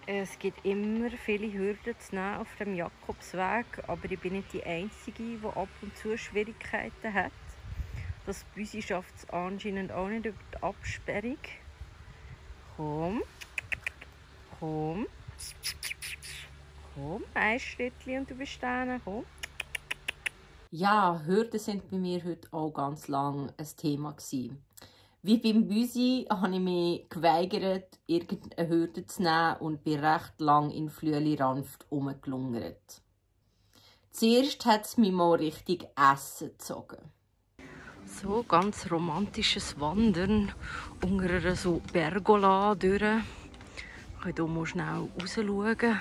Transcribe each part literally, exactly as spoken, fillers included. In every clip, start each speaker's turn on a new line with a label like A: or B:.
A: Es gibt immer viele Hürden zu nehmen auf dem Jakobsweg, aber ich bin nicht die Einzige, die ab und zu Schwierigkeiten hat. Das Büsi schafft es anscheinend auch nicht über die Absperrung. Komm, komm, komm, ein Schrittchen und du bist da, komm.
B: Ja, Hürden sind bei mir heute auch ganz lang ein Thema gewesen. Wie beim Büsi habe ich mich geweigert, irgendeine Hürde zu nehmen und bin recht lang in Flüeli-Ranft herumgelungert. Zuerst hat es mich mal richtig Essen gezogen.
A: So ganz romantisches Wandern unter einer so Pergola durch. Ich kann hier mal schnell rausschauen.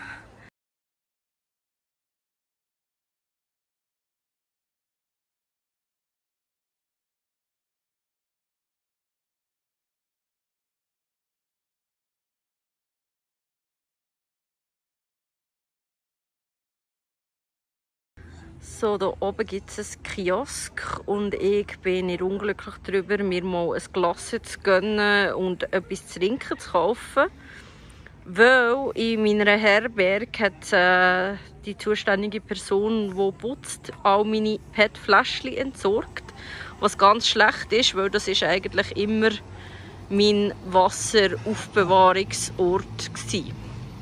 A: So, hier oben gibt es einen Kiosk und ich bin nicht unglücklich darüber, mir mal ein Glas zu gönnen und etwas zu trinken zu kaufen. Weil in meiner Herberge hat äh, die zuständige Person, die putzt, all meine P E T-Fläschchen entsorgt. Was ganz schlecht ist, weil das ist eigentlich immer mein Wasseraufbewahrungsort war.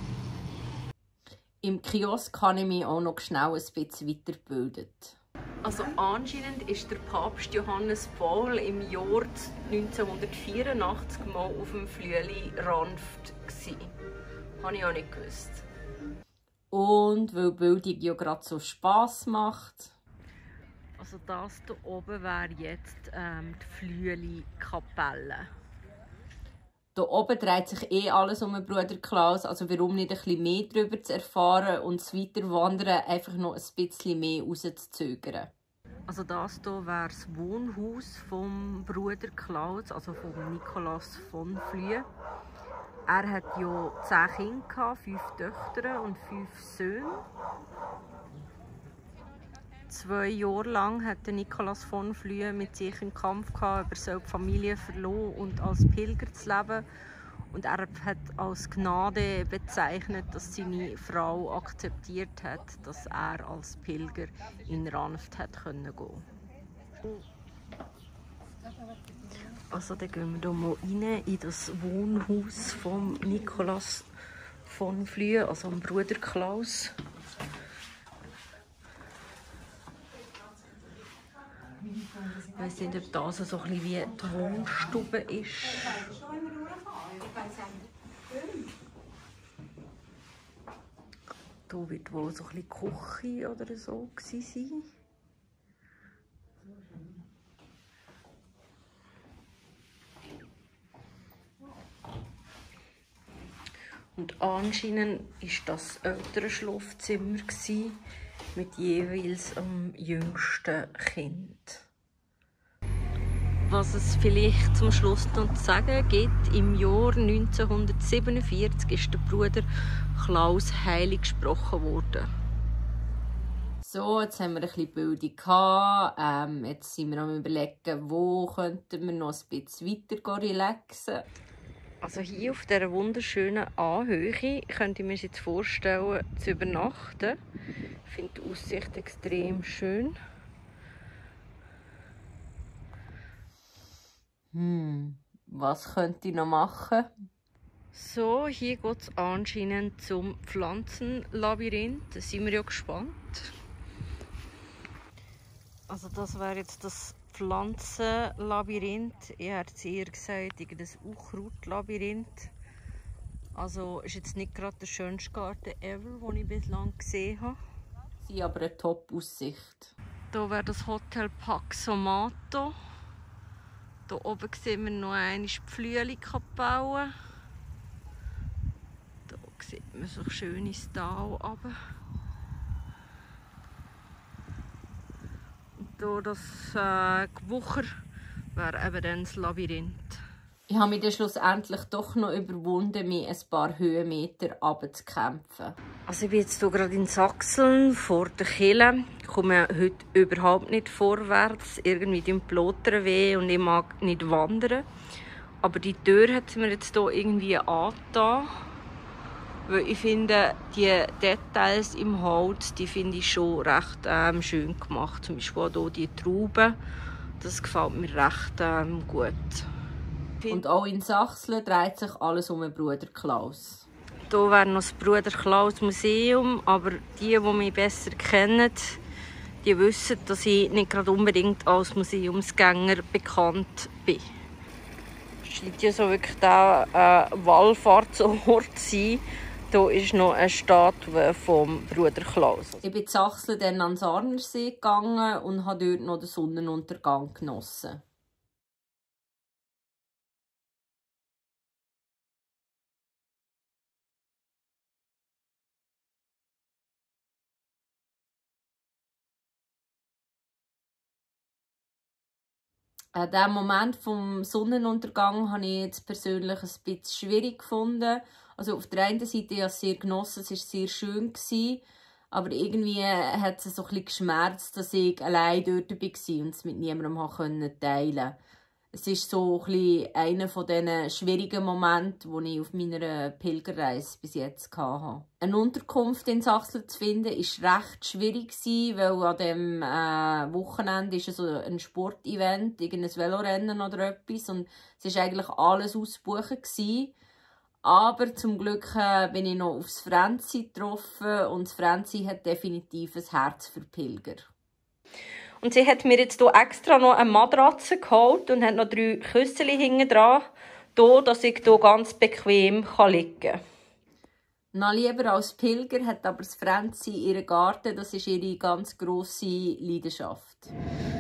B: Im Kiosk habe ich mich auch noch schnell ein bisschen weitergebildet.
A: Also anscheinend ist der Papst Johannes Paul im Jahr neunzehnhundertvierundachtzig mal auf dem Flüeli-Ranft gsi. Habe ich auch nicht gewusst.
B: Und weil Bildung ja gerade so Spass macht.
A: Also das hier oben wäre jetzt ähm, die Flüeli-Kapelle.
B: Hier oben dreht sich eh alles um den Bruder Klaus, also warum nicht ein bisschen mehr darüber zu erfahren und das Weiterwandern einfach noch ein bisschen mehr rauszuzögern.
A: Also das hier wäre das Wohnhaus vom Bruder Klaus, also von Nikolaus von Flüe. Er hat ja zehn Kinder, fünf Töchter und fünf Söhne. Zwei Jahre lang hat Nikolaus von Flüe mit sich einen Kampf gehabt, über die Familie verloren und als Pilger zu leben. Und er hat als Gnade bezeichnet, dass seine Frau akzeptiert hat, dass er als Pilger in Ranft hat gehen konnte. Also dann gehen wir hier mal rein in das Wohnhaus von Nikolaus von Flüe, also dem Bruder Klaus. Ich weiss nicht, ob das so ein bisschen wie die Wohnstube ist. Hier wird wohl so ein bisschen Küche oder so sein. Und anscheinend war das ältere Schlafzimmer mit jeweils am jüngsten Kind. Was es vielleicht zum Schluss noch zu sagen gibt, im Jahr neunzehnhundertsiebenundvierzig ist der Bruder Klaus heilig gesprochen worden.
B: So, jetzt haben wir ein bisschen Bildung gehabt. Ähm, jetzt sind wir am Überlegen, wo könnten wir noch ein bisschen weiter relaxen.
A: Also hier auf dieser wunderschönen Anhöhe könnte ich mir jetzt vorstellen, zu übernachten. Ich finde die Aussicht extrem schön.
B: Hm, was könnte ich noch machen?
A: So, hier geht es anscheinend zum Pflanzenlabyrinth. Da sind wir ja gespannt. Also das wäre jetzt das Pflanzenlabyrinth. Ich hätte es eher gesagt, irgendein Unkrautlabyrinth. Also ist jetzt nicht gerade der schönste Garten ever, den ich bislang gesehen habe.
B: Sie haben aber eine Top-Aussicht.
A: Hier wäre das Hotel Paxomato. Hier oben sehen wir noch einmal die Flüeli-Kapelle. Hier sieht man so schön ins Tal runter. Und hier das äh, Gewucher wäre eben dann das Labyrinth.
B: Ich habe mich dann schlussendlich doch noch überwunden, mich ein paar Höhenmeter runterzukämpfen.
A: Also ich bin jetzt hier gerade in Sachseln vor der Kirche. Ich komme heute überhaupt nicht vorwärts. Irgendwie tut mir die Plotter weh und ich mag nicht wandern. Aber die Tür hat mir jetzt hier irgendwie angetan. Weil ich finde, die Details im Holz, die finde ich schon recht ähm, schön gemacht. Zum Beispiel auch hier die Trauben. Das gefällt mir recht ähm, gut.
B: Und auch in Sachsen dreht sich alles um den Bruder Klaus.
A: Hier wäre noch das Bruder Klaus Museum, aber die, die mich besser kennen, die wissen, dass ich nicht gerade unbedingt als Museumsgänger bekannt bin. Es scheint ja so wirklich der äh, Wallfahrtsort zu sein. Hier ist noch eine Statue vom Bruder Klaus.
B: Ich bin in Sachsen dann an den Sarnersee gegangen und habe dort noch den Sonnenuntergang genossen. Äh, den Moment vom Sonnenuntergang habe ich jetzt persönlich ein bisschen schwierig gefunden. Also auf der einen Seite habe ich es sehr genossen, es war sehr schön, aber irgendwie hat es so ein bisschen geschmerzt, dass ich allein dort war und es mit niemandem teilen konnte. Es ist so ein bisschen einer von diesen schwierigen Momenten, die ich auf meiner Pilgerreise bis jetzt hatte. Eine Unterkunft in Sachsen zu finden, war recht schwierig, weil an diesem äh, Wochenende ist so ein Sportevent, irgendein Velorennen oder etwas. Und es war eigentlich alles ausgebucht. Aber zum Glück äh, bin ich noch aufs Fränzi getroffen und das Fränzi hat definitiv ein Herz für Pilger.
A: Und sie hat mir jetzt hier extra noch eine Matratze geholt und hat noch drei Küsseli hinten dran, dass ich hier ganz bequem liegen kann.
B: Noch lieber als Pilger hat aber das Fränzi ihren Garten, das ist ihre ganz grosse Leidenschaft.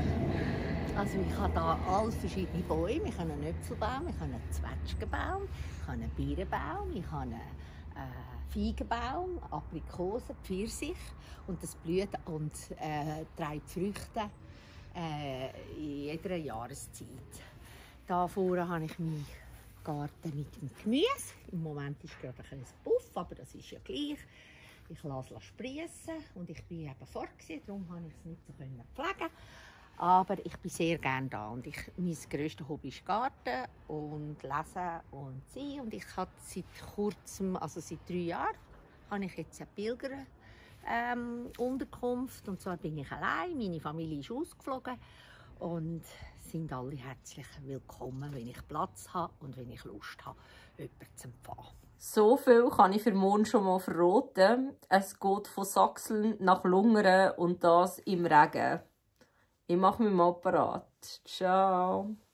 C: Also ich habe hier alle verschiedene Bäume. Ich habe einen Äpfelbaum, ich habe einen Zwetschgenbaum, ich habe einen Birnenbaum, ich habe einen äh, Feigenbaum, Aprikosen, Pfirsich. Und das blüht und äh, trägt Früchte äh, in jeder Jahreszeit. Hier vorne habe ich meinen Garten mit dem Gemüse. Im Moment ist gerade ein Puff, aber das ist ja gleich. Ich lasse es sprießen und ich bin eben fort, darum konnte ich es nicht so pflegen. Aber ich bin sehr gerne da und ich, mein grösstes Hobby ist Garten und Lesen und sein. Und ich habe seit kurzem, also seit drei Jahren, habe ich jetzt eine Pilger ähm, Unterkunft. Und zwar bin ich allein, meine Familie ist ausgeflogen und sind alle herzlich willkommen, wenn ich Platz habe und wenn ich Lust habe, jemanden zu empfangen.
B: So viel kann ich für morgen schon mal verraten. Es geht von Sachsen nach Lungern und das im Regen. Ich mache mich mal parat. Ciao.